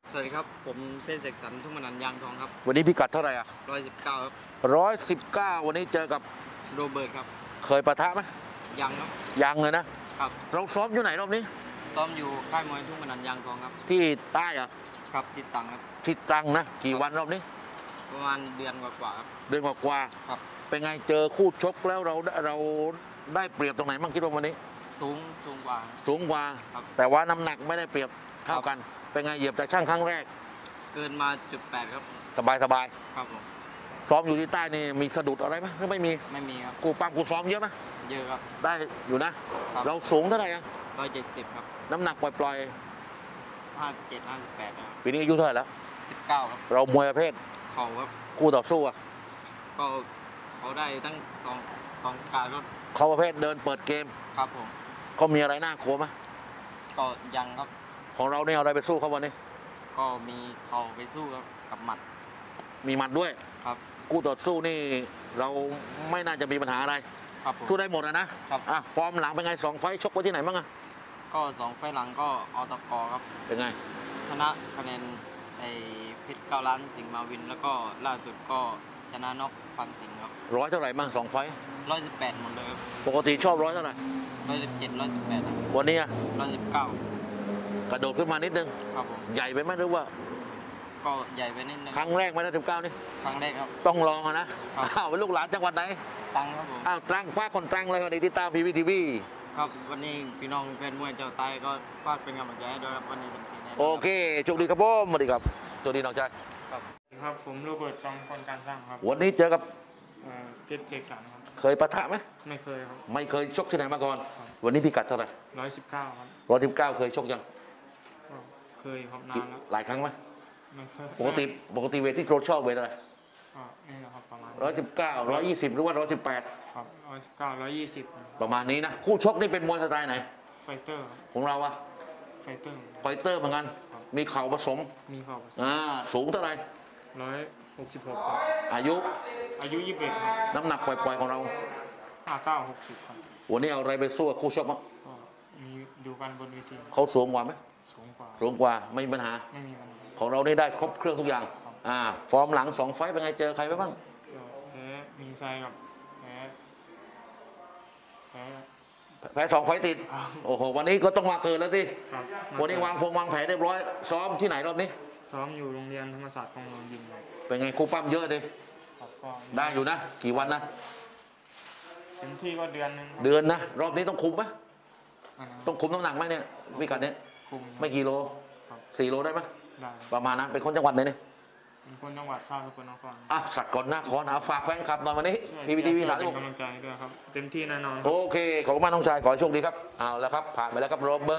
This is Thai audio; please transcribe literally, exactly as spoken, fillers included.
สวัสดีครับผมเป็นเสกสรรทุ่งมนันยางทองครับวันนี้พิกัดเท่าไหร่อ่ะร้อยสิบเก้าครับร้อยสิบเก้าวันนี้เจอกับโรเบิร์ตครับเคยปะทะไหมยังครับยังเลยนะครับเราซ้อมอยู่ไหนรอบนี้ซ้อมอยู่ค่ายมวยทุ่งมนันยางทองครับที่ใต้อ่ะครับติดตังครับที่ตรังนะกี่วันรอบนี้ประมาณเดือนกว่าๆครับเดือนกว่าครับเป็นไงเจอคู่ชกแล้วเราเราได้เปรียบตรงไหนบ้างคิดว่าวันนี้สูงสูงกว่าสูงกว่าแต่ว่าน้ำหนักไม่ได้เปรียบเท่ากันเป็นไงเหยียบแต่ช่างครั้งแรกเกินมาจุดแปดครับสบายสบายครับผมซ้อมอยู่ที่ใต้นี่มีสะดุดอะไรไหมไม่มีไม่มีครับกูปั้มกูซ้อมเยอะไหมเยอะครับได้อยู่นะเราสูงเท่าไหร่อะร้อยเจ็ดสิบครับน้ำหนักปล่อยๆห้าเจ็ดห้าสิบแปดครับปีนี้อายุเท่าไหร่แล้วสิบเก้าครับเรามวยประเภทเข่าครับคู่ต่อสู้อะก็เขาได้ตั้งสองสองการรถเขาประเภทเดินเปิดเกมครับผมเขามีอะไรน่ากลัวไหมก็ยังครับของเราเนี่ยเอาอะไรไปสู้เขาวันนี้ก็มีเข่าไปสู้ครับกับหมัดมีหมัดด้วยครับคู่ต่อสู้นี่เราไม่น่าจะมีปัญหาอะไรครับสู้ได้หมดนะครับอ่ะฟอร์มหลังเป็นไงสองไฟชกไว้ที่ไหนบ้างอะก็สองไฟหลังก็อตกครับเป็นไงชนะคะแนนไอ้เพชรเก้าล้านสิงห์มาวินแล้วก็ล่าสุดก็ชนะน็อกพันสิงห์ครับร้อยเท่าไหร่บ้างสองไฟร้อยสิบแปดหมดเลยครับปกติชอบร้อยเท่าไหร่ร้อยสิบเจ็ดร้อยสิบแปดวันนี้ร้อยสิบเก้ากระโดดขึ้นมานิดนึงครับผมใหญ่ไปไหมหรือว่าก็ใหญ่ไปนิดนึงครั้งแรกไหมนะสิบเก้านี่ครั้งแรกครับต้องลองนะอ้าวเป็นลูกหลานจังหวัดไหนตังครับผมอ้าวตรังคว้าคนตรังเลยวันนี้ที่ตามพีวีทีวีครับวันนี้พี่น้องแฟนมวยเจ้าไต้ก็ฝากเป็นกำลังใจให้ด้วยครับวันนี้เป็นทีแน่โอเคโชคดีครับผมสวัสดีครับโชคดีน้องชายครับครับผมโรเบิร์ตจอมพลการสร้างครับวันนี้เจอกับเพชรเจกสันครับเคยปะทะไหมไม่เคยครับไม่เคยชกที่ไหนมาก่อนวันนี้พิกัดเท่าไหร่ร้อยสิบเก้าครับร้อยสิบเก้าเคยชกยังเคยครับนานแล้วหลายครั้งไหมไม่เคยปกติปกติเวทที่โครชอบเวทอะไรอ๋อนี่แหละครับประมาณร้อยสิบเก้าร้อยยี่สิบหรือว่าร้อยสิบแปดครับร้อยสิบเก้าร้อยยี่สิบประมาณนี้นะคู่ชกนี่เป็นมวยสไตล์ไหนไฟเตอร์ของเราอะไฟเตอร์ไฟเตอร์เหมือนกันมีเข่าผสมมีเข่าผสมอ่าสูงเท่าไหร่ร้อยหกสิบหกครับอายุอายุยี่สิบเอ็ดครับน้ำหนักปล่อยๆของเราห้าเก้าหกสิบครับวันนี้เอาอะไรไปสู้กับคู่ชกมั้งมีดูกันบนเวทีเขาสูงกว่าไหมสูงกว่าสูงกว่าไม่มีปัญหาไม่มีปัญหาของเรานี่ได้ครบเครื่องทุกอย่างอ่าฟอร์มหลังสองไฟเป็นไงเจอใครไปบ้างแพ้มีไซกับแพ้แพ้แพ้สองไฟติดโอ้โหวันนี้ก็ต้องมาเกินแล้วสิวันนี้วางพงวางแผนเรียบร้อยซ้อมที่ไหนรอบนี้ซ้อมอยู่โรงเรียนธรรมศาสตร์คลองหลวงยิมครับเป็นไงครูปั้มเยอะดิได้อยู่นะกี่วันนะเต็มที่ก็เดือนนึงเดือนนะรอบนี้ต้องคุมไหมต้องคุมน้ำหนักไหมเนี่ยวิกัดเนี้ยไม่กี่โลสี่โลได้ไหมได้ประมาณนั้นเป็นคนจังหวัดไหนเนี่ยเป็นคนจังหวัดชาติสกลนครอ่ะสักก่อนนะขอหนาฝากแฟนคลับหน่อยวันนี้ทีวีทีวีสามเป็นกำลังใจด้วยครับเต็มที่แน่นอนโอเคขอบคุณมากน้องชายขอโชคดีครับเอาแล้วครับผ่านไปแล้วครับโรเบิร์ต